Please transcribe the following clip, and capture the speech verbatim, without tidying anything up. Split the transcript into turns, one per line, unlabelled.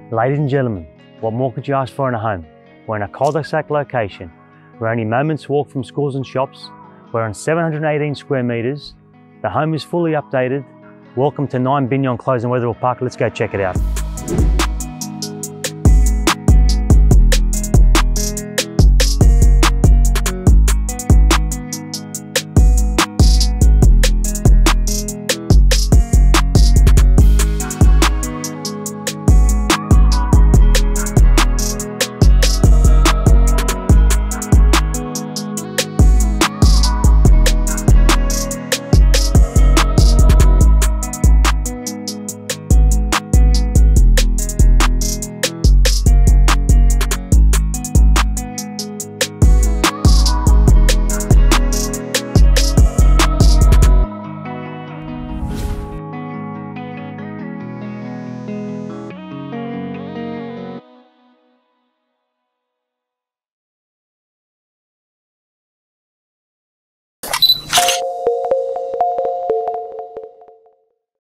Ladies and gentlemen, what more could you ask for in a home? We're in a cul-de-sac location. We're only moments walk from schools and shops. We're on seven hundred eighteen square metres. The home is fully updated. Welcome to nine Binyon Close in Wetherill Park. Let's go check it out.